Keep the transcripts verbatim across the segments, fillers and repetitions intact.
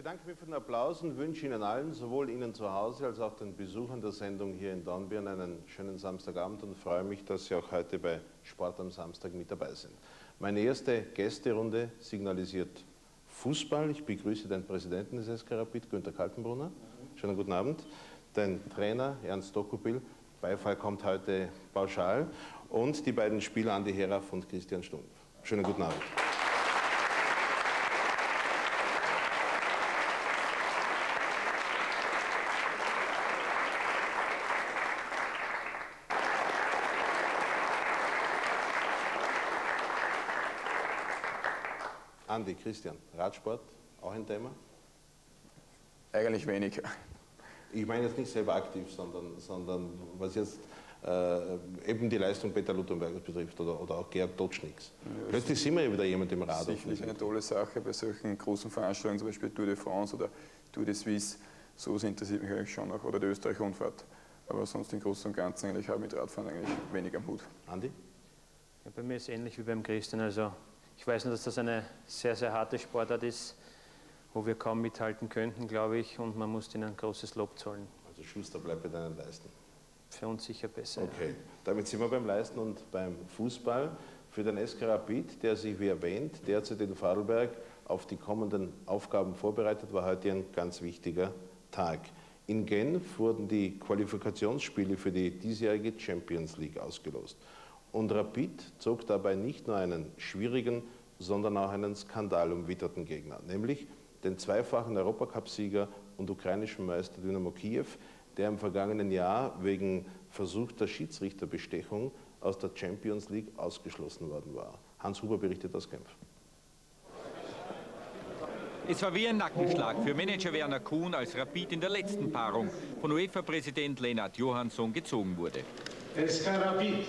bedanke mich für den Applaus und wünsche Ihnen allen, sowohl Ihnen zu Hause als auch den Besuchern der Sendung hier in Dornbirn, einen schönen Samstagabend und freue mich, dass Sie auch heute bei Sport am Samstag mit dabei sind. Meine erste Gästerunde signalisiert Fußball. Ich begrüße den Präsidenten des S K Rapid, Günter Kaltenbrunner. Schönen guten Abend. Den Trainer Ernst Dokupil. Beifall kommt heute pauschal. Und die beiden Spieler Andi Heraf und Christian Stumpf. Schönen guten Abend. Andi, Christian, Radsport, auch ein Thema? Eigentlich wenig. Ich meine jetzt nicht selber aktiv, sondern, sondern was jetzt äh, eben die Leistung Peter Luttenbergers betrifft oder, oder auch Gerhard Totschnigs. Ja, plötzlich sind wir ja wieder jemand im Rad. Sicherlich eine tolle Sache bei solchen großen Veranstaltungen, zum Beispiel Tour de France oder Tour de Suisse. Sowas interessiert mich eigentlich schon noch. Oder die Österreich-Rundfahrt. Aber sonst im Großen und Ganzen eigentlich habe ich mit Radfahren eigentlich wenig am Hut. Andi? Ja, bei mir ist es ähnlich wie beim Christian. Also ich weiß nur, dass das eine sehr, sehr harte Sportart ist, wo wir kaum mithalten könnten, glaube ich, und man muss ihnen ein großes Lob zollen. Also Schuster bleibt bei deinen Leisten. Für uns sicher besser. Okay, ja. Damit sind wir beim Leisten und beim Fußball. Für den S K Rapid, der sich, wie erwähnt, derzeit in Vorarlberg auf die kommenden Aufgaben vorbereitet, war heute ein ganz wichtiger Tag. In Genf wurden die Qualifikationsspiele für die diesjährige Champions League ausgelost. Und Rapid zog dabei nicht nur einen schwierigen, sondern auch einen skandalumwitterten Gegner, nämlich den zweifachen Europacup-Sieger und ukrainischen Meister Dynamo Kiew, der im vergangenen Jahr wegen versuchter Schiedsrichterbestechung aus der Champions League ausgeschlossen worden war. Hans Huber berichtet aus Genf. Es war wie ein Nackenschlag für Manager Werner Kuhn, als Rapid in der letzten Paarung von UEFA-Präsident Lennart Johansson gezogen wurde. S K Rapid.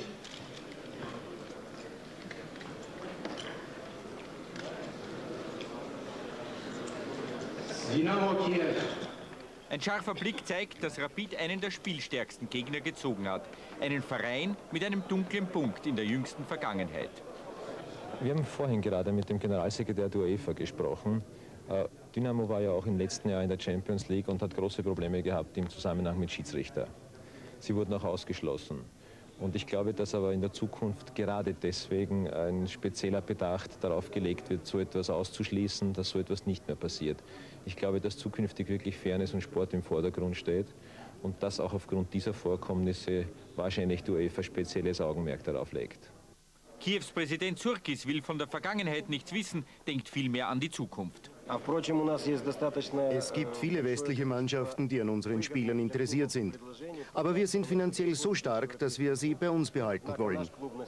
Dynamo Kiew. Ein scharfer Blick zeigt, dass Rapid einen der spielstärksten Gegner gezogen hat. Einen Verein mit einem dunklen Punkt in der jüngsten Vergangenheit. Wir haben vorhin gerade mit dem Generalsekretär der UEFA gesprochen. Dynamo war ja auch im letzten Jahr in der Champions League und hat große Probleme gehabt im Zusammenhang mit Schiedsrichter. Sie wurden auch ausgeschlossen. Und ich glaube, dass aber in der Zukunft gerade deswegen ein spezieller Bedacht darauf gelegt wird, so etwas auszuschließen, dass so etwas nicht mehr passiert. Ich glaube, dass zukünftig wirklich Fairness und Sport im Vordergrund steht und dass auch aufgrund dieser Vorkommnisse wahrscheinlich die UEFA spezielles Augenmerk darauf legt. Kiews Präsident Surkis will von der Vergangenheit nichts wissen, denkt vielmehr an die Zukunft. Es gibt viele westliche Mannschaften, die an unseren Spielern interessiert sind. Aber wir sind finanziell so stark, dass wir sie bei uns behalten wollen.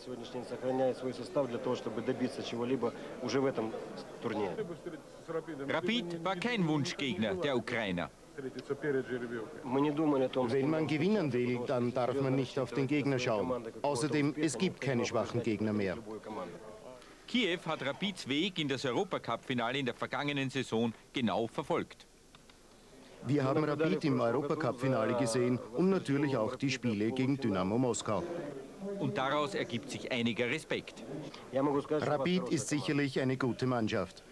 Rapid war kein Wunschgegner der Ukrainer. Wenn man gewinnen will, dann darf man nicht auf den Gegner schauen. Außerdem, es gibt keine schwachen Gegner mehr. Kiew hat Rapids Weg in das Europacup-Finale in der vergangenen Saison genau verfolgt. Wir haben Rapid im Europacup-Finale gesehen und natürlich auch die Spiele gegen Dynamo Moskau. Und daraus ergibt sich einiger Respekt. Rapid ist sicherlich eine gute Mannschaft.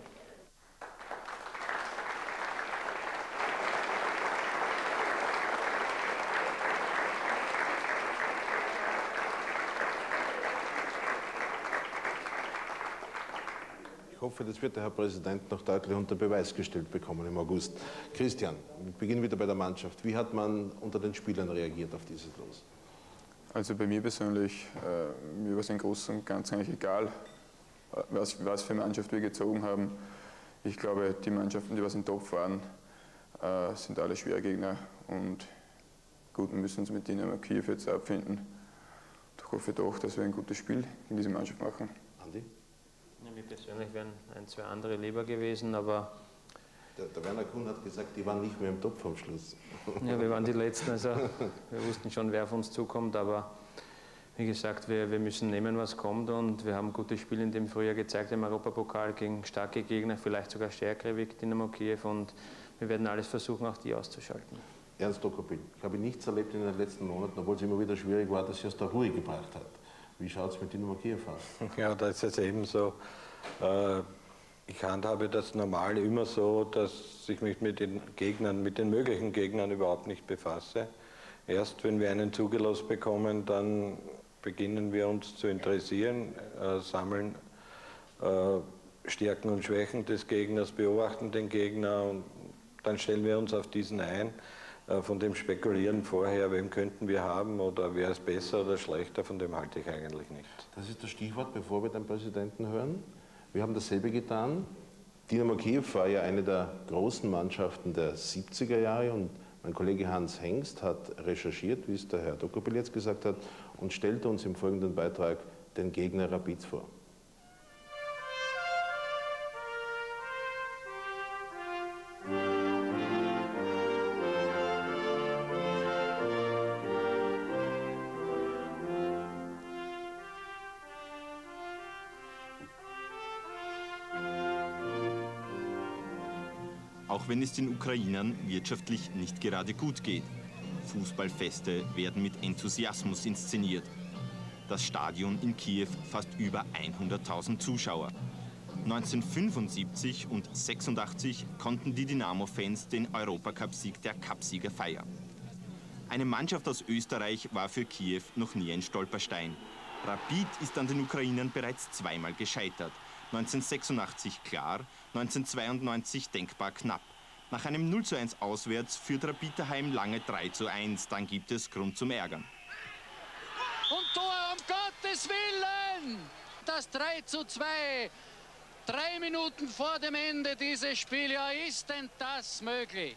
Ich hoffe, das wird der Herr Präsident noch deutlich unter Beweis gestellt bekommen im August. Christian, wir beginnen wieder bei der Mannschaft. Wie hat man unter den Spielern reagiert auf dieses Los? Also bei mir persönlich, äh, mir war es im Großen und Ganzen eigentlich egal, was, was für Mannschaft wir gezogen haben. Ich glaube, die Mannschaften, die was im Topf waren, äh, sind alle Schwergegner und gut, wir müssen uns mit Dynamo Kiew jetzt abfinden. Ich hoffe doch, dass wir ein gutes Spiel in dieser Mannschaft machen. Andi? Ja, mir persönlich wären ein, zwei andere lieber gewesen, aber... Der, der Werner Kuhn hat gesagt, die waren nicht mehr im Topf am Schluss. Ja, wir waren die Letzten, also wir wussten schon, wer auf uns zukommt, aber wie gesagt, wir, wir müssen nehmen, was kommt und wir haben ein gutes Spiel in dem Frühjahr gezeigt im Europapokal gegen starke Gegner, vielleicht sogar stärkere wie Dynamo Kiew und wir werden alles versuchen, auch die auszuschalten. Ernst Dokupil, ich habe nichts erlebt in den letzten Monaten, obwohl es immer wieder schwierig war, dass sie aus der Ruhe gebracht hat. Wie schaut es mit Dynamo Kiew aus? Ja, da ist es eben so, äh, Ich handhabe das normal immer so, dass ich mich mit den Gegnern, mit den möglichen Gegnern überhaupt nicht befasse. Erst wenn wir einen zugelost bekommen, dann beginnen wir uns zu interessieren, äh, sammeln äh, Stärken und Schwächen des Gegners, beobachten den Gegner und dann stellen wir uns auf diesen ein. Äh, von dem Spekulieren vorher, wem könnten wir haben oder wer ist besser oder schlechter, von dem halte ich eigentlich nicht. Das ist das Stichwort, bevor wir den Präsidenten hören. Wir haben dasselbe getan. Dynamo Kiew war ja eine der großen Mannschaften der siebziger Jahre und mein Kollege Hans Hengst hat recherchiert, wie es der Herr Dokopil jetzt gesagt hat, und stellte uns im folgenden Beitrag den Gegner Rapids vor. Auch wenn es den Ukrainern wirtschaftlich nicht gerade gut geht. Fußballfeste werden mit Enthusiasmus inszeniert. Das Stadion in Kiew fasst über hunderttausend Zuschauer. neunzehnhundertfünfundsiebzig und sechsundachtzig konnten die Dynamo-Fans den Europacup-Sieg der Cupsieger feiern. Eine Mannschaft aus Österreich war für Kiew noch nie ein Stolperstein. Rapid ist an den Ukrainern bereits zweimal gescheitert. neunzehnhundertsechsundachtzig klar, neunzehnhundertzweiundneunzig denkbar knapp. Nach einem null zu eins auswärts führt Rapid daheim lange drei zu eins. Dann gibt es Grund zum Ärgern. Und Tor, um Gottes Willen! Das drei zu zwei. Drei Minuten vor dem Ende dieses Spiels. Ja, ist denn das möglich?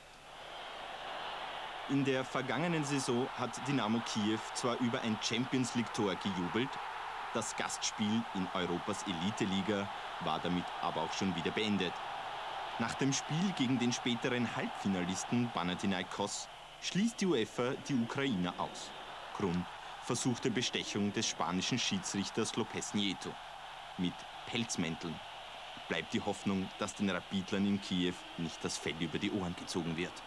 In der vergangenen Saison hat Dynamo Kiew zwar über ein Champions-League-Tor gejubelt, das Gastspiel in Europas Elite-Liga war damit aber auch schon wieder beendet. Nach dem Spiel gegen den späteren Halbfinalisten Panathinaikos schließt die UEFA die Ukrainer aus. Grund: versuchte Bestechung des spanischen Schiedsrichters López Nieto. Mit Pelzmänteln. Bleibt die Hoffnung, dass den Rapidlern in Kiew nicht das Fell über die Ohren gezogen wird.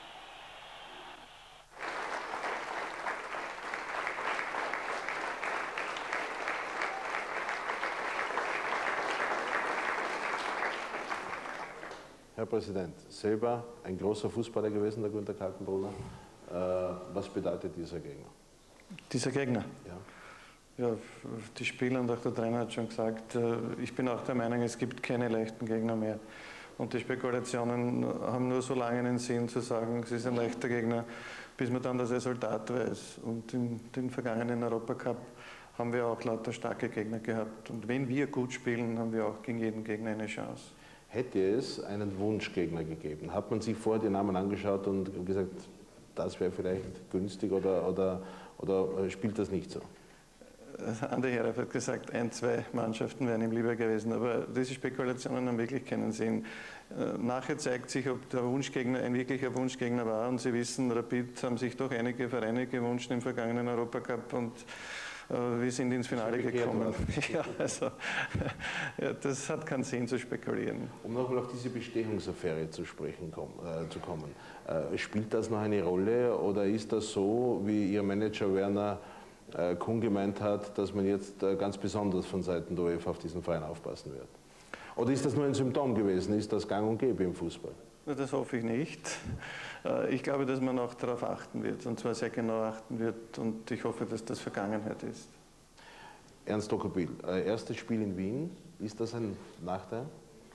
Herr Präsident, selber ein großer Fußballer gewesen, der Günter Kaltenbrunner. Äh, was bedeutet dieser Gegner? Dieser Gegner? Ja. Ja, die Spieler und auch der Trainer hat schon gesagt, ich bin auch der Meinung, es gibt keine leichten Gegner mehr. Und die Spekulationen haben nur so lange einen Sinn zu sagen, es ist ein leichter Gegner, bis man dann das Resultat weiß. Und in den vergangenen Europacup haben wir auch lauter starke Gegner gehabt. Und wenn wir gut spielen, haben wir auch gegen jeden Gegner eine Chance. Hätte es einen Wunschgegner gegeben? Hat man sich vorher die Namen angeschaut und gesagt, das wäre vielleicht günstig oder, oder, oder spielt das nicht so? Andi Heraf hat gesagt, ein, zwei Mannschaften wären ihm lieber gewesen, aber diese Spekulationen haben wirklich keinen Sinn. Nachher zeigt sich, ob der Wunschgegner ein wirklicher Wunschgegner war und Sie wissen, Rapid haben sich doch einige Vereine gewünscht im vergangenen Europacup und wir sind ins Finale gekommen. Ja, also, ja, das hat keinen Sinn zu spekulieren. Um nochmal auf diese Bestechungsaffäre zu sprechen komm, äh, zu kommen, äh, spielt das noch eine Rolle oder ist das so, wie Ihr Manager Werner äh, Kuhn gemeint hat, dass man jetzt äh, ganz besonders von Seiten der UEFA auf diesen Verein aufpassen wird? Oder ist das nur ein Symptom gewesen? Ist das gang und gäbe im Fußball? Das hoffe ich nicht. Ich glaube, dass man auch darauf achten wird, und zwar sehr genau achten wird, und ich hoffe, dass das Vergangenheit ist. Ernst Dokopil, erstes Spiel in Wien, ist das ein Nachteil?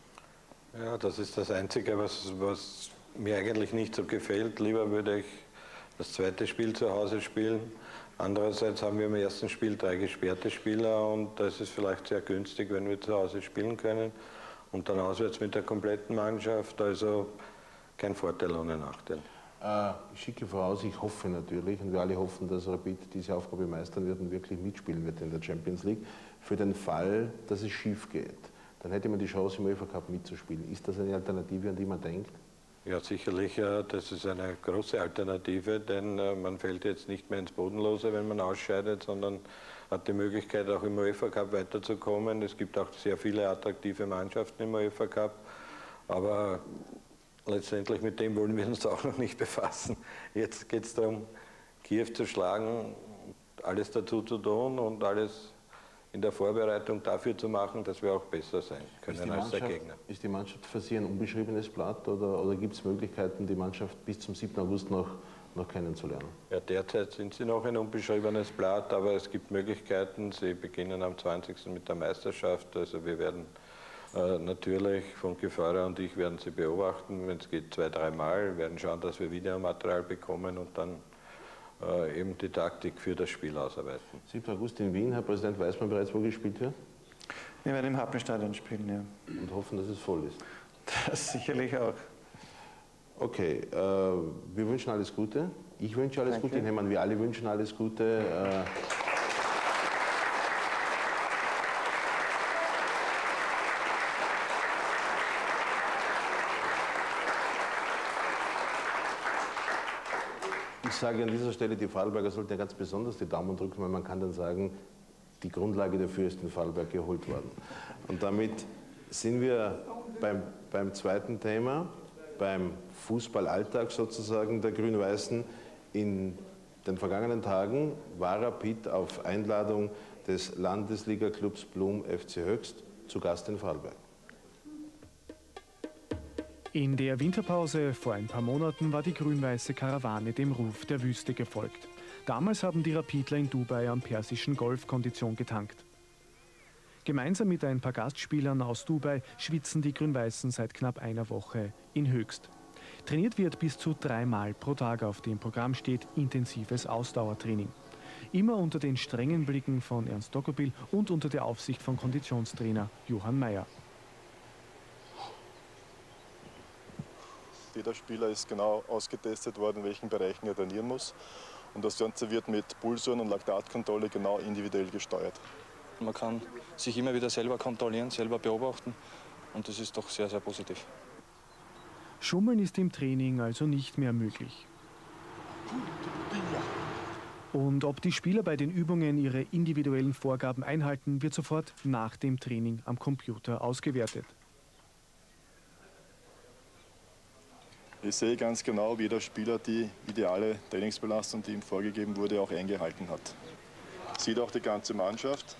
Ja, das ist das Einzige, was, was mir eigentlich nicht so gefällt. Lieber würde ich das zweite Spiel zu Hause spielen. Andererseits haben wir im ersten Spiel drei gesperrte Spieler und das ist vielleicht sehr günstig, wenn wir zu Hause spielen können. Und dann auswärts mit der kompletten Mannschaft, also kein Vorteil ohne Nachteil. Äh, ich schicke voraus, ich hoffe natürlich, und wir alle hoffen, dass Rapid diese Aufgabe meistern wird und wirklich mitspielen wird in der Champions League. Für den Fall, dass es schief geht, dann hätte man die Chance, im UEFA Cup mitzuspielen. Ist das eine Alternative, an die man denkt? Ja, sicherlich, das ist eine große Alternative, denn man fällt jetzt nicht mehr ins Bodenlose, wenn man ausscheidet, sondern hat die Möglichkeit, auch im UEFA Cup weiterzukommen. Es gibt auch sehr viele attraktive Mannschaften im UEFA Cup, aber letztendlich mit dem wollen wir uns auch noch nicht befassen. Jetzt geht es darum, Kiew zu schlagen, alles dazu zu tun und alles in der Vorbereitung dafür zu machen, dass wir auch besser sein können als der Gegner. Ist die Mannschaft für Sie ein unbeschriebenes Blatt oder, oder gibt es Möglichkeiten, die Mannschaft bis zum siebten August noch, noch kennenzulernen? Ja, derzeit sind sie noch ein unbeschriebenes Blatt, aber es gibt Möglichkeiten. Sie beginnen am zwanzigsten mit der Meisterschaft. Also wir werden äh, natürlich, von Gefahrer und ich werden sie beobachten, wenn es geht, zwei, dreimal. Wir werden schauen, dass wir Videomaterial bekommen und dann äh, eben die Taktik für das Spiel ausarbeiten. siebten August in Wien, Herr Präsident, weiß man bereits, wo gespielt wird? Wir werden im Happenstadion spielen, ja. Und hoffen, dass es voll ist. Das sicherlich auch. Okay, äh, wir wünschen alles Gute. Ich wünsche alles Danke. Gute. Ich nehme an, wir alle wünschen alles Gute. Äh, Ich sage an dieser Stelle, die Vorarlberger sollten ja ganz besonders die Daumen drücken, weil man kann dann sagen, die Grundlage dafür ist in Vorarlberg geholt worden. Und damit sind wir beim, beim zweiten Thema, beim Fußballalltag sozusagen der Grün-Weißen. In den vergangenen Tagen war Rapid auf Einladung des Landesliga-Clubs Blum F C Höchst zu Gast in Vorarlberg. In der Winterpause vor ein paar Monaten war die grün-weiße Karawane dem Ruf der Wüste gefolgt. Damals haben die Rapidler in Dubai am Persischen Golf Kondition getankt. Gemeinsam mit ein paar Gastspielern aus Dubai schwitzen die Grün-Weißen seit knapp einer Woche in Höchst. Trainiert wird bis zu dreimal pro Tag. Auf dem Programm steht intensives Ausdauertraining. Immer unter den strengen Blicken von Ernst Dokobil und unter der Aufsicht von Konditionstrainer Johann Mayer. Jeder Spieler ist genau ausgetestet worden, in welchen Bereichen er trainieren muss. Und das Ganze wird mit Pulsuren und Laktatkontrolle genau individuell gesteuert. Man kann sich immer wieder selber kontrollieren, selber beobachten und das ist doch sehr, sehr positiv. Schummeln ist im Training also nicht mehr möglich. Und ob die Spieler bei den Übungen ihre individuellen Vorgaben einhalten, wird sofort nach dem Training am Computer ausgewertet. Ich sehe ganz genau, wie jeder Spieler die ideale Trainingsbelastung, die ihm vorgegeben wurde, auch eingehalten hat. Sieht auch die ganze Mannschaft.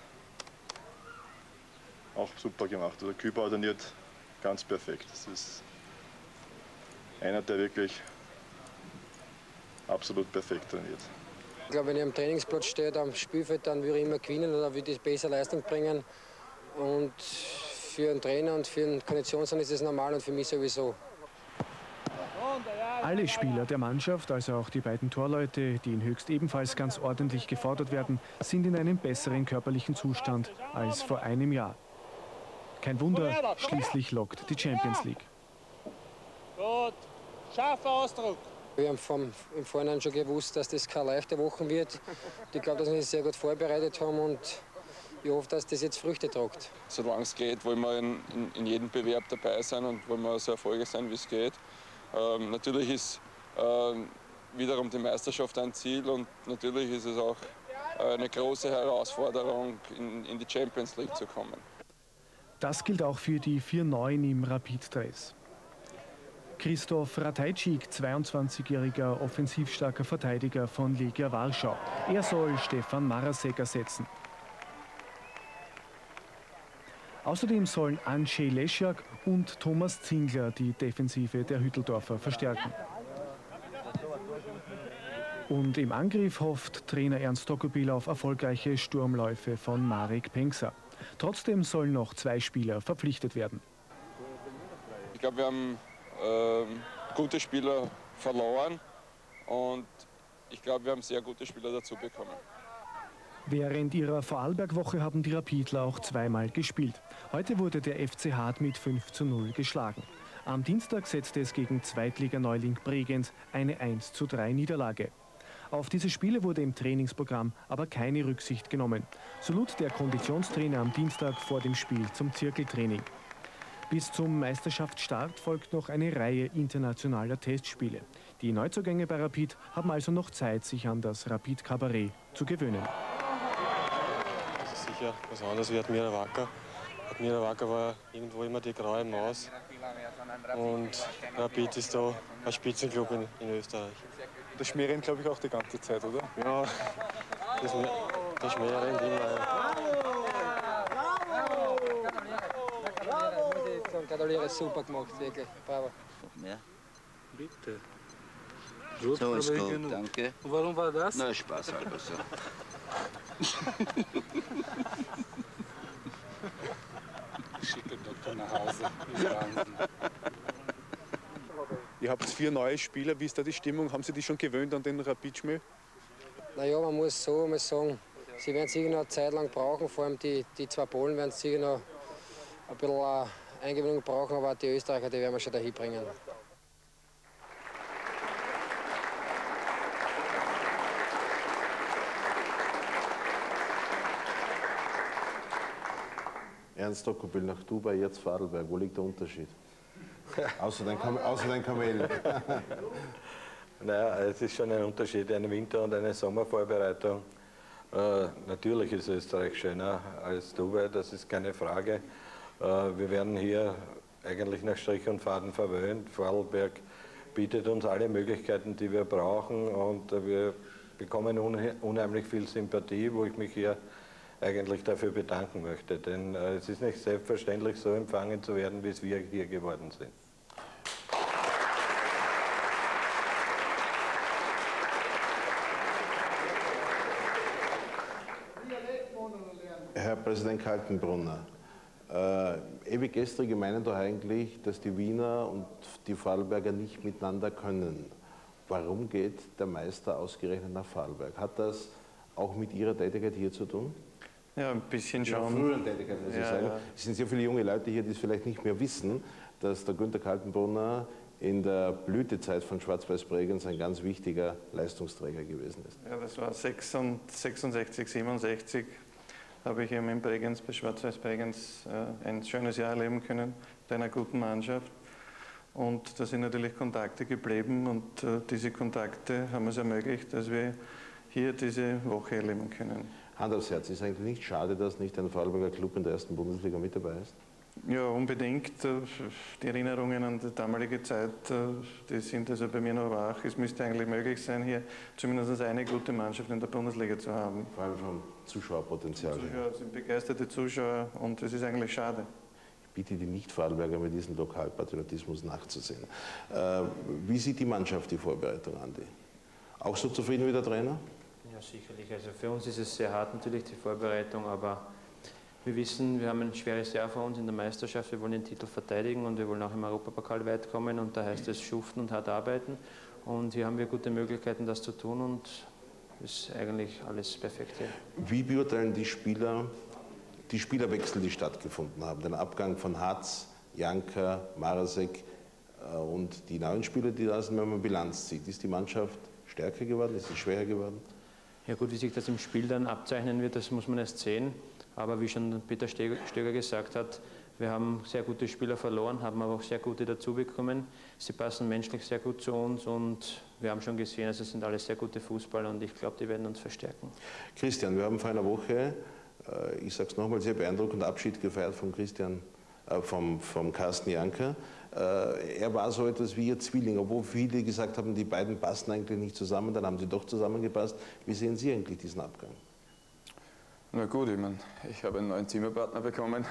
Auch super gemacht. Also Küper trainiert ganz perfekt. Das ist einer, der wirklich absolut perfekt trainiert. Ich glaube, wenn ich am Trainingsplatz stehe, am Spielfeld, dann würde ich immer gewinnen oder würde ich bessere Leistung bringen. Und für einen Trainer und für einen Konditionstrainer ist es normal und für mich sowieso. Alle Spieler der Mannschaft, also auch die beiden Torleute, die in Höchst ebenfalls ganz ordentlich gefordert werden, sind in einem besseren körperlichen Zustand als vor einem Jahr. Kein Wunder, schließlich lockt die Champions League. Gut, scharfer Ausdruck. Wir haben vom, im Vorhinein schon gewusst, dass das keine leichte Woche wird. Ich glaube, dass wir uns sehr gut vorbereitet haben und ich hoffe, dass das jetzt Früchte trägt. Solange es geht, wollen wir in, in, in jedem Bewerb dabei sein und wollen wir so erfolgreich sein, wie es geht. Ähm, natürlich ist ähm, wiederum die Meisterschaft ein Ziel und natürlich ist es auch äh, eine große Herausforderung, in, in die Champions League zu kommen. Das gilt auch für die vier Neuen im Rapid-Dress. Christoph Ratajczyk, zweiundzwanzigjähriger offensivstarker Verteidiger von Legia Warschau. Er soll Stefan Marasek ersetzen. Außerdem sollen Andrzej Lesiak und Thomas Zingler die Defensive der Hütteldorfer verstärken. Und im Angriff hofft Trainer Ernst Dokobil auf erfolgreiche Sturmläufe von Marek Pengsa. Trotzdem sollen noch zwei Spieler verpflichtet werden. Ich glaube, wir haben äh, gute Spieler verloren und ich glaube, wir haben sehr gute Spieler dazu bekommen. Während ihrer Vorarlberg-Woche haben die Rapidler auch zweimal gespielt. Heute wurde der F C Hart mit fünf zu null geschlagen. Am Dienstag setzte es gegen Zweitliganeuling Bregenz eine eins zu drei Niederlage. Auf diese Spiele wurde im Trainingsprogramm aber keine Rücksicht genommen. So lud der Konditionstrainer am Dienstag vor dem Spiel zum Zirkeltraining. Bis zum Meisterschaftsstart folgt noch eine Reihe internationaler Testspiele. Die Neuzugänge bei Rapid haben also noch Zeit, sich an das Rapid-Kabarett zu gewöhnen. Das ist sicher was anderes wie Admira Wacker. Admira Wacker war irgendwo immer die graue Maus. Und Rapid ist da ein Spitzenclub in, in Österreich. Das schmären, glaube ich, auch die ganze Zeit, oder? Ja, das, das schmären immer. Ja. gratuliere, super gemacht, wirklich. Bravo. Noch mehr? Bitte. Gut, so ist gut, genug. danke. Und warum war das? Na, Spaß halber so. Ich schicke den Doktor nach Hause. Das ist Wahnsinn. Ihr habt vier neue Spieler. Wie ist da die Stimmung? Haben Sie die schon gewöhnt an den Rapid-Schmäh? Naja, man muss so mal sagen, sie werden sicher noch eine Zeit lang brauchen. Vor allem die, die zwei Polen werden sicher noch ein bisschen Eingewöhnung brauchen, aber die Österreicher, die werden wir schon dahin bringen. Ernst Dokopil nach Dubai, jetzt Vorarlberg. Wo liegt der Unterschied? außer, den Kam außer den Kamelen. Naja, es ist schon ein Unterschied, eine Winter- und eine Sommervorbereitung. Äh, natürlich ist Österreich schöner als Dubai, das ist keine Frage. Äh, wir werden hier eigentlich nach Strich und Faden verwöhnt. Vorarlberg bietet uns alle Möglichkeiten, die wir brauchen, und äh, wir bekommen une unheimlich viel Sympathie, wo ich mich hier eigentlich dafür bedanken möchte. Denn äh, es ist nicht selbstverständlich, so empfangen zu werden, wie es wir hier geworden sind. Herr Präsident Kaltenbrunner, äh, ewig gestrige meinen doch eigentlich, dass die Wiener und die Vorarlberger nicht miteinander können. Warum geht der Meister ausgerechnet nach Vorarlberg? Hat das auch mit Ihrer Tätigkeit hier zu tun? Ja, ein bisschen Ihrer schon. früheren Tätigkeit, muss ich ja, sagen. ja. Es sind sehr viele junge Leute hier, die es vielleicht nicht mehr wissen, dass der Günther Kaltenbrunner in der Blütezeit von Schwarz-Weiß Bregenz ein ganz wichtiger Leistungsträger gewesen ist. Ja, das war sechsundsechzig, siebenundsechzig. Habe ich eben in Bregenz, bei Schwarz-Weiß Bregenz, äh, ein schönes Jahr erleben können mit einer guten Mannschaft. Und da sind natürlich Kontakte geblieben, und äh, diese Kontakte haben es ermöglicht, dass wir hier diese Woche erleben können. Hand aufs Herz, ist eigentlich nicht schade, dass nicht ein Vorarlberger Club in der ersten Bundesliga mit dabei ist? Ja, unbedingt. Die Erinnerungen an die damalige Zeit, die sind also bei mir noch wach. Es müsste eigentlich möglich sein, hier zumindest eine gute Mannschaft in der Bundesliga zu haben. Vor allem vom Zuschauerpotenzial. Die Zuschauer sind begeisterte Zuschauer, und das ist eigentlich schade. Ich bitte die Nicht-Vorarlberger, mit diesem Lokalpatriotismus nachzusehen. Äh, wie sieht die Mannschaft die Vorbereitung an? Die? Auch so zufrieden wie der Trainer? Ja, sicherlich. Also für uns ist es sehr hart natürlich, die Vorbereitung, aber wir wissen, wir haben ein schweres Jahr vor uns in der Meisterschaft, wir wollen den Titel verteidigen und wir wollen auch im Europapokal weit kommen, und da heißt es schuften und hart arbeiten, und hier haben wir gute Möglichkeiten, das zu tun, und es ist eigentlich alles perfekt hier. Wie beurteilen die Spieler die Spielerwechsel, die stattgefunden haben? Den Abgang von Hatz, Janka, Marasek äh, und die neuen Spieler, die da sind, wenn man Bilanz zieht. Ist die Mannschaft stärker geworden, ist sie schwerer geworden? Ja gut, wie sich das im Spiel dann abzeichnen wird, das muss man erst sehen. Aber wie schon Peter Stöger gesagt hat, wir haben sehr gute Spieler verloren, haben aber auch sehr gute dazu bekommen. Sie passen menschlich sehr gut zu uns, und wir haben schon gesehen, also es sind alles sehr gute Fußballer, und ich glaube, die werden uns verstärken. Christian, wir haben vor einer Woche, ich sage es nochmal, sehr beeindruckend Abschied gefeiert von Christian, äh, vom, vom Carsten Janka. Äh, er war so etwas wie ihr Zwilling, obwohl viele gesagt haben, die beiden passen eigentlich nicht zusammen, dann haben sie doch zusammengepasst. Wie sehen Sie eigentlich diesen Abgang? Na gut, ich meine, ich habe einen neuen Zimmerpartner bekommen.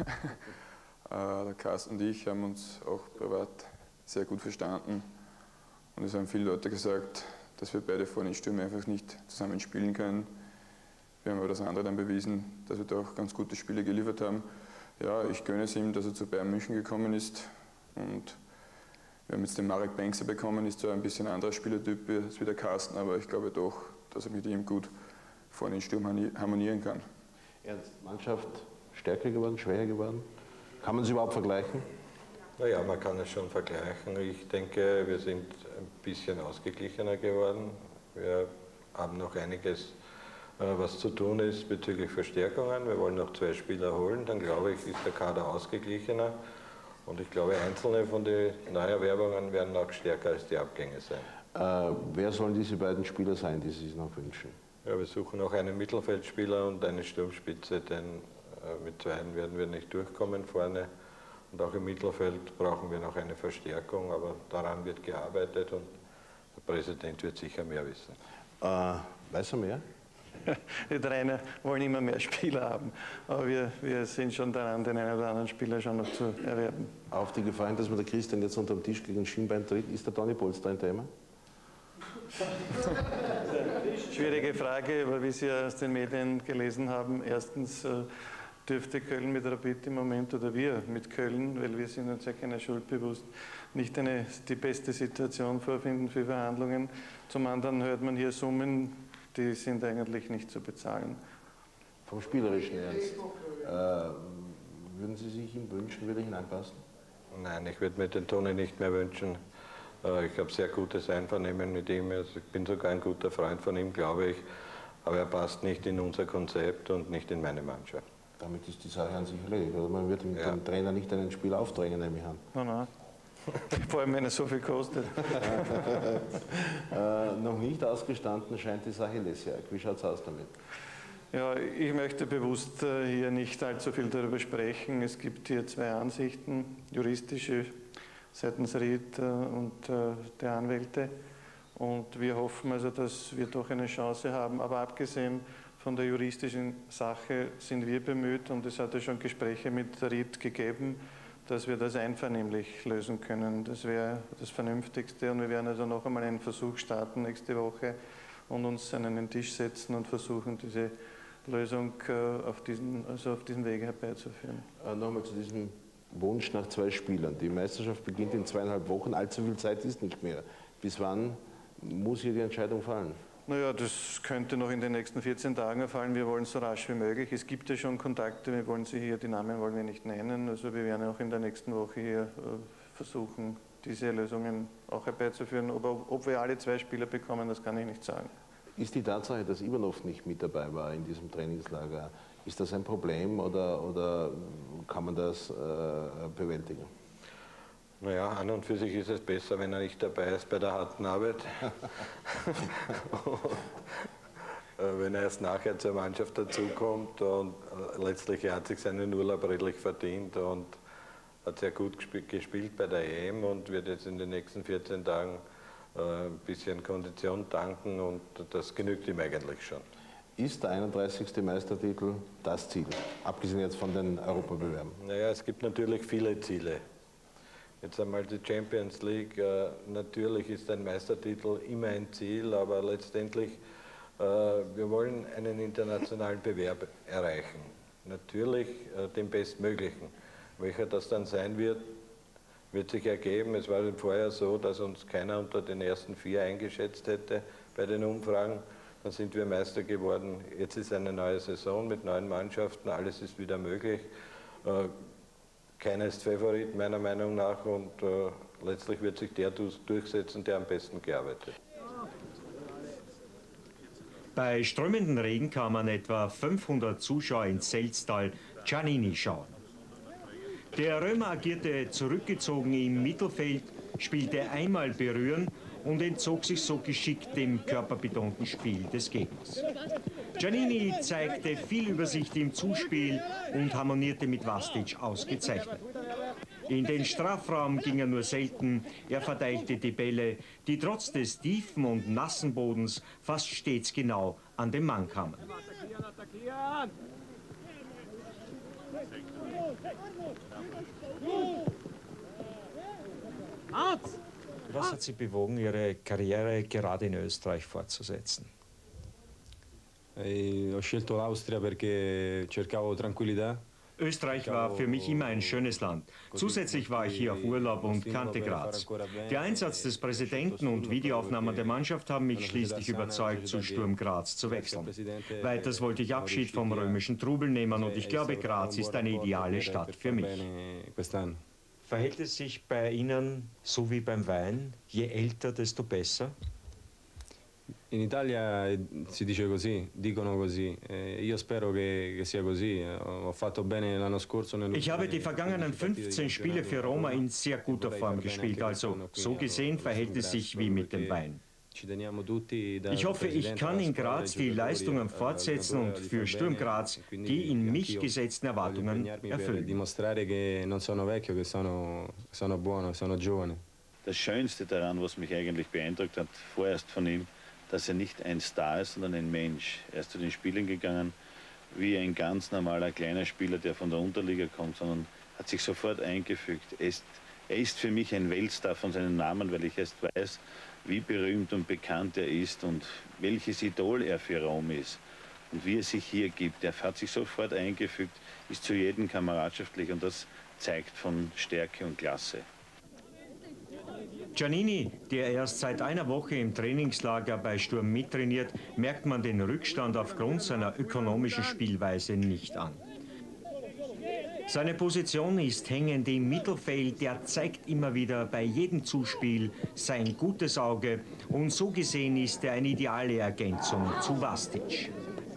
Der Carsten und ich haben uns auch privat sehr gut verstanden. Und es haben viele Leute gesagt, dass wir beide vorne in Stürme einfach nicht zusammen spielen können. Wir haben aber das andere dann bewiesen, dass wir da auch ganz gute Spiele geliefert haben. Ja, ich gönne es ihm, dass er zu Bayern München gekommen ist. Und wir haben jetzt den Marek Bengtser bekommen, ist zwar ein bisschen ein anderer Spielertyp als wie der Carsten, aber ich glaube doch, dass er mit ihm gut vorne in Sturm harmonieren kann. Ernst, Mannschaft stärker geworden, schwächer geworden? Kann man sie überhaupt vergleichen? Naja, man kann es schon vergleichen. Ich denke, wir sind ein bisschen ausgeglichener geworden. Wir haben noch einiges, was zu tun ist bezüglich Verstärkungen. Wir wollen noch zwei Spieler holen, dann glaube ich, ist der Kader ausgeglichener. Und ich glaube, einzelne von den Neuerwerbungen werden auch stärker als die Abgänge sein. Äh, wer sollen diese beiden Spieler sein, die Sie sich noch wünschen? Ja, wir suchen noch einen Mittelfeldspieler und eine Sturmspitze, denn äh, mit zweien werden wir nicht durchkommen vorne. Und auch im Mittelfeld brauchen wir noch eine Verstärkung, aber daran wird gearbeitet und der Präsident wird sicher mehr wissen. Äh, weiß er mehr? die Trainer wollen immer mehr Spieler haben. Aber wir, wir sind schon daran, den einen oder anderen Spieler schon noch zu erwerben. Auf die Gefahr hin, dass mir der Christian jetzt unter dem Tisch gegen den Schienbein tritt, ist der Toni Polster ein Thema? Schwierige Frage, aber wie Sie ja aus den Medien gelesen haben, erstens äh, dürfte Köln mit Rapid im Moment, oder wir mit Köln, weil wir sind uns ja keiner Schuld bewusst, nicht eine, die beste Situation vorfinden für Verhandlungen. Zum anderen hört man hier Summen, die sind eigentlich nicht zu bezahlen. Vom Spielerischen ernst. Äh, würden Sie sich ihm wünschen, würde ich ihn anpassen? Nein, ich würde mir den Toni nicht mehr wünschen. Äh, ich habe sehr gutes Einvernehmen mit ihm. Also ich bin sogar ein guter Freund von ihm, glaube ich. Aber er passt nicht in unser Konzept und nicht in meine Mannschaft. Damit ist die Sache an sich erledigt. Oder man wird dem, ja. dem Trainer nicht einen Spiel aufdrängen, nehme ich an. Nein, nein. Vor allem, wenn er so viel kostet. äh, noch nicht ausgestanden scheint die Sache Lesiak. Wie schaut es aus damit? Ja, ich möchte bewusst äh, hier nicht allzu viel darüber sprechen. Es gibt hier zwei Ansichten, juristische seitens Ried äh, und äh, der Anwälte. Und wir hoffen also, dass wir doch eine Chance haben. Aber abgesehen von der juristischen Sache sind wir bemüht, und es hat ja schon Gespräche mit der Ried gegeben, dass wir das einvernehmlich lösen können. Das wäre das Vernünftigste, und wir werden also noch einmal einen Versuch starten nächste Woche und uns an einen Tisch setzen und versuchen, diese Lösung äh, auf, diesen, also auf diesen Weg herbeizuführen. Äh, Nochmal zu diesem Wunsch nach zwei Spielern. Die Meisterschaft beginnt in zweieinhalb Wochen, allzu viel Zeit ist nicht mehr. Bis wann muss hier die Entscheidung fallen? Naja, das könnte noch in den nächsten vierzehn Tagen erfallen. Wir wollen es so rasch wie möglich. Es gibt ja schon Kontakte, wir wollen sie hier, die Namen wollen wir nicht nennen. Also wir werden auch in der nächsten Woche hier äh, versuchen, diese Lösungen auch herbeizuführen. Ob, ob wir alle zwei Spieler bekommen, das kann ich nicht sagen. Ist die Tatsache, dass Ivanov nicht mit dabei war in diesem Trainingslager, ist das ein Problem, oder, oder kann man das äh, bewältigen? Naja, an und für sich ist es besser, wenn er nicht dabei ist bei der harten Arbeit. Wenn er erst nachher zur Mannschaft dazukommt, und letztlich er hat sich seinen Urlaub redlich verdient und hat sehr gut gespielt bei der E M und wird jetzt in den nächsten vierzehn Tagen ein bisschen Kondition tanken, und das genügt ihm eigentlich schon. Ist der einunddreißigste Meistertitel das Ziel, abgesehen jetzt von den Europabewerben? Naja, es gibt natürlich viele Ziele. Jetzt einmal die Champions League, äh, natürlich ist ein Meistertitel immer ein Ziel, aber letztendlich, äh, wir wollen einen internationalen Bewerb erreichen. Natürlich äh, den bestmöglichen. Welcher das dann sein wird, wird sich ergeben. Es war vorher so, dass uns keiner unter den ersten vier eingeschätzt hätte bei den Umfragen. Dann sind wir Meister geworden. Jetzt ist eine neue Saison mit neuen Mannschaften, alles ist wieder möglich. Äh, Keiner ist Favorit meiner Meinung nach, und äh, letztlich wird sich der durchsetzen, der am besten gearbeitet hat. Bei strömendem Regen kann man etwa fünfhundert Zuschauer in Selztal Giannini schauen. Der Römer agierte zurückgezogen im Mittelfeld, spielte einmal berühren und entzog sich so geschickt dem körperbetonten Spiel des Gegners. Giannini zeigte viel Übersicht im Zuspiel und harmonierte mit Vastic ausgezeichnet. In den Strafraum ging er nur selten, er verteilte die Bälle, die trotz des tiefen und nassen Bodens fast stets genau an den Mann kamen. Was hat Sie bewogen, Ihre Karriere gerade in Österreich fortzusetzen? Ho scelto l'Austria perché cercavo tranquillità. Österreich war für mich immer ein schönes Land. Zusätzlich war ich hier auf Urlaub und kannte Graz. Der Einsatz des Präsidenten und Videoaufnahmen der Mannschaft haben mich schließlich überzeugt, zu Sturm Graz zu wechseln. Weiters wollte ich Abschied vom römischen Trubel nehmen, und ich glaube, Graz ist eine ideale Stadt für mich. Verhält es sich bei Ihnen so wie beim Wein, je älter, desto besser? In Italia si dice così, dicono così. Eh, io spero che, che sia così. Ho fatto bene l'anno scorso. Ich habe die vergangenen fünfzehn Spiele für Roma in sehr guter Form gespielt. Also so gesehen verhält es sich wie mit dem Wein. Ich hoffe, ich kann in Graz die Leistungen fortsetzen und für Sturm Graz die in mich gesetzten Erwartungen erfüllen. Dimostrare che non sono vecchio, che sono, sono buono, sono giovane. Das Schönste daran, was mich eigentlich beeindruckt hat, vorerst von ihm, dass er nicht ein Star ist, sondern ein Mensch. Er ist zu den Spielen gegangen wie ein ganz normaler kleiner Spieler, der von der Unterliga kommt, sondern hat sich sofort eingefügt. Er ist, er ist für mich ein Weltstar von seinem Namen, weil ich erst weiß, wie berühmt und bekannt er ist und welches Idol er für Rom ist. Und wie er sich hier gibt. Er hat sich sofort eingefügt, ist zu jedem kameradschaftlich und das zeigt von Stärke und Klasse. Giannini, der erst seit einer Woche im Trainingslager bei Sturm mittrainiert, merkt man den Rückstand aufgrund seiner ökonomischen Spielweise nicht an. Seine Position ist hängend im Mittelfeld, er zeigt immer wieder bei jedem Zuspiel sein gutes Auge und so gesehen ist er eine ideale Ergänzung zu Vastic.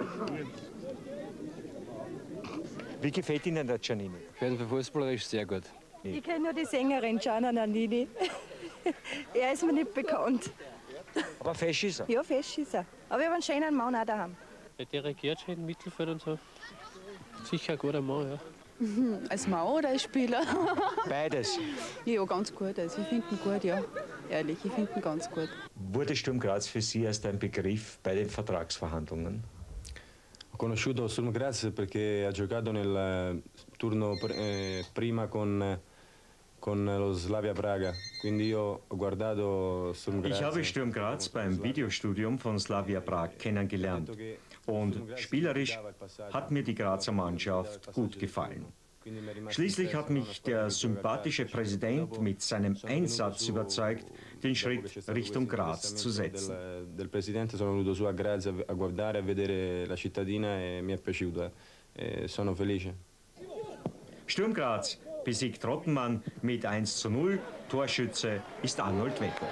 Wie gefällt Ihnen der Giannini? Für den fußballerisch sehr gut. Ich kenne nur die Sängerin Gianna Nannini. Er ist mir nicht bekannt. Aber fesch ist er? Ja, fesch ist er. Aber wir haben einen schönen Mann auch daheim. Der dirigiert schon im Mittelfeld und so. Sicher ein guter Mann, ja. Als Mann oder als Spieler? Beides. Ja, ganz gut. Also ich finde ihn gut, ja. Ehrlich, ich finde ihn ganz gut. Wurde Sturm Graz für Sie erst ein Begriff bei den Vertragsverhandlungen? Ho conosciuto Sturm Graz perché ha giocato nel turno eh, prima con, con lo Slavia Praga. Quindi io ho guardato Sturm Graz. Ich habe Sturm Graz beim Videostudium von Slavia Prag kennengelernt. Und spielerisch hat mir die Grazer Mannschaft gut gefallen. Schließlich hat mich der sympathische Präsident mit seinem Einsatz überzeugt, den Schritt Richtung Graz zu setzen. Del Presidente sono venuto su a Graz a guardare, a vedere la cittadina e mi è piaciuta. E sono felice. Sturm Graz besiegt Rottenmann mit eins zu null. Torschütze ist Arnold Wettel.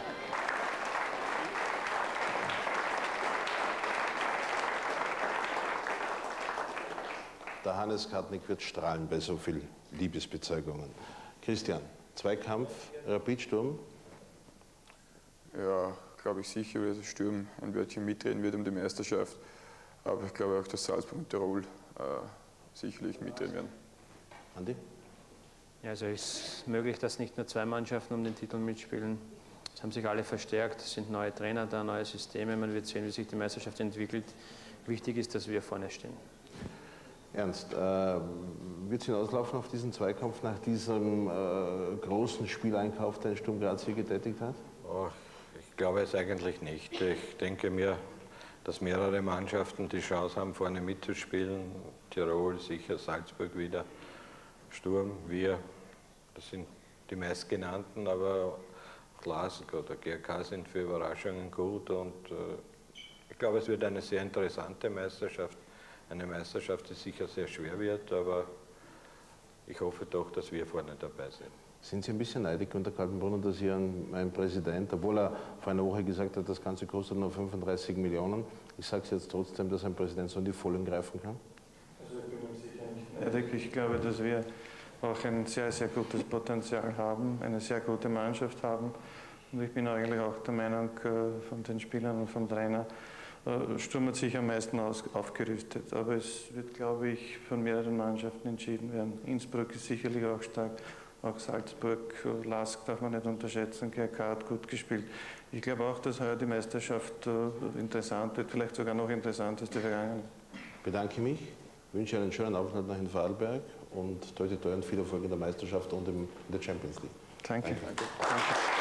Der Hannes Kartnick wird strahlen bei so viel Liebesbezeugungen. Christian, Zweikampf, Rapid Sturm? Ja, glaube ich sicher, dass Sturm ein Wörtchen mitreden wird um die Meisterschaft. Aber ich glaube auch, dass Salzburg und Tirol äh, sicherlich mitreden werden. Andi? Ja, also ist möglich, dass nicht nur zwei Mannschaften um den Titel mitspielen. Es haben sich alle verstärkt, es sind neue Trainer da, neue Systeme. Man wird sehen, wie sich die Meisterschaft entwickelt. Wichtig ist, dass wir vorne stehen. Ernst, äh, wird es hinauslaufen auf diesen Zweikampf nach diesem äh, großen Spieleinkauf, den Sturm Graz hier getätigt hat? Oh, ich glaube es eigentlich nicht. Ich denke mir, dass mehrere Mannschaften die Chance haben, vorne mitzuspielen. Tirol, sicher Salzburg wieder, Sturm, wir, das sind die meistgenannten, aber auch Lask oder G R K sind für Überraschungen gut und äh, ich glaube, es wird eine sehr interessante Meisterschaft. Eine Meisterschaft, die sicher sehr schwer wird, aber ich hoffe doch, dass wir vorne dabei sind. Sind Sie ein bisschen neidisch unter Kaltenbrunner, dass Ihr ein Präsident, obwohl er vor einer Woche gesagt hat, das Ganze kostet nur fünfunddreißig Millionen, ich sage es jetzt trotzdem, dass ein Präsident so in die Vollen greifen kann? Also ich bin mir sicher nicht neidisch. Ich glaube, dass wir auch ein sehr, sehr gutes Potenzial haben, eine sehr gute Mannschaft haben. Und ich bin eigentlich auch der Meinung von den Spielern und vom Trainer, Sturm hat sich am meisten aus, aufgerüstet, aber es wird, glaube ich, von mehreren Mannschaften entschieden werden. Innsbruck ist sicherlich auch stark, auch Salzburg, Lask darf man nicht unterschätzen, G R K hat gut gespielt. Ich glaube auch, dass heuer die Meisterschaft interessant wird, vielleicht sogar noch interessanter als die vergangene. Ich bedanke mich, wünsche einen schönen Aufenthalt nach in Vorarlberg und toi toi toi und viel Erfolg in der Meisterschaft und in der Champions League. Danke. Danke. Danke.